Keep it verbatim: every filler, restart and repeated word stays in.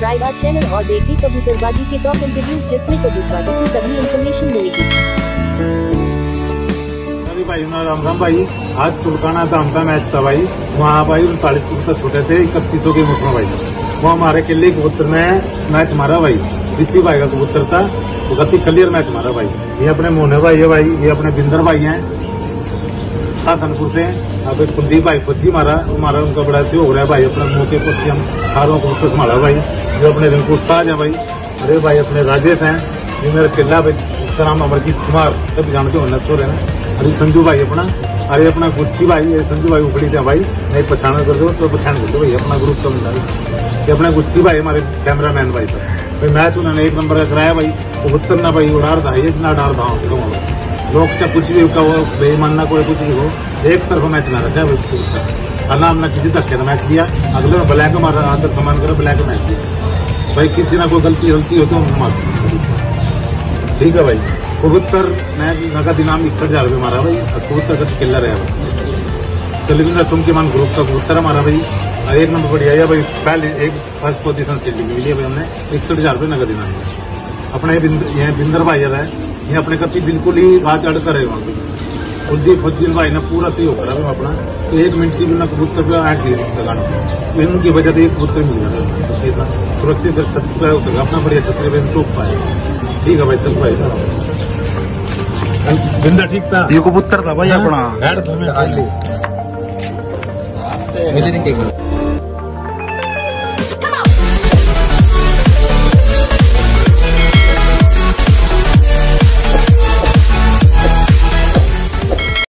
Subscribe our channel और देखिए कबूतरबाजी के टॉप इंटरव्यूज जिसमें कबूतरबाजी की सभी इन्फॉर्मेशन मिलेगी। भाई राम राम भाई, आज चुड़काना धाम का मैच था भाई। वहाँ भाई उनतालीस कबूतर छोटे थे, इकतीसों के मुठ्ठों भाई। वो हमारे किले कबूतर में मैच मारा भाई। दीपी भाई का कबूतर था, तो गति क्लियर मैच मारा भाई। ये अपने मोने भाई है भाई, ये अपने बिंदर भाई हैं हासनपुर से। अब एक कुलदीप भाई फौजी मारा, हमारा उनका बड़ा से हो रहा है भाई। अपने मुंह के पत्ती हम हारों कबूतर संभाला भाई। जो अपने रिंकू उस्ताद है भाई। अरे भाई अपने राजेश हैं, ये मेरा किला भाई। उसका नाम अमरजीत कुमार, सब जानते हो नचो रहे हैं। अरे संजू भाई अपना, अरे अपना गुच्ची भाई, ये संजू भाई उखड़ी थे भाई। नहीं पछाण कर दो तो पछाण कर दो भाई, अपना ग्रुप का मिला। ये अपना गुच्ची भाई हमारे कैमरा मैन भाई था भाई। मैच उन्होंने एक नंबर का कराया भाई। कबूतर ना भाई उड़ार था, एक ना डार था लोग चाहे कुछ भी वो बेईमानना कोई कुछ भी हो, एक तरफ मैच ना रखा है। हल्ला हमने किसी धक्के का मैच लिया, अगले में ब्लैक मारा, आदर समान करो ब्लैक मैच लिया भाई। किसी ना कोई गलती गलती हो तो मार, ठीक है भाई। कबूतर नगद इनाम इकसठ हजार रुपये मारा भाई। कबूतर का किला रहा भाई। चलिए चुमके मान ग्रुप का कबूतर हमारा भाई। और एक नंबर बढ़िया है भाई, पहले एक फर्स्ट पोजीशन सीटिंग मिली है भाई हमने। इकसठ हजार रुपये नगद इनाम है। अपने ये बिंदर भाई है, ये अपने कति बिल्कुल ही बात अड़ कर रहे वहाँ पे। कुलदीप फजील भाई ने पूरा सहयोग करा अपना। तो एक मिनट की बिना कबूतर पे आठ लगाना, तो इनकी वजह से एक कबूतर मिल जाता है। सुरक्षित छत्र होता है अपना, बढ़िया छत्र पे टोक पाए। ठीक है भाई, सब भाई बिंदा ठीक था। ये कबूतर था भाई अपना। हेड था।